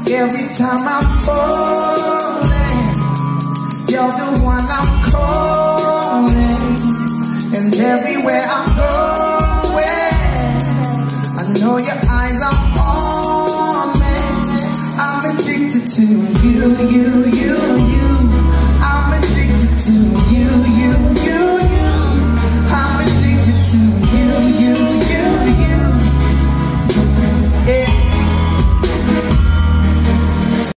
Every time I'm falling, you're the one I'm calling. And everywhere I'm going,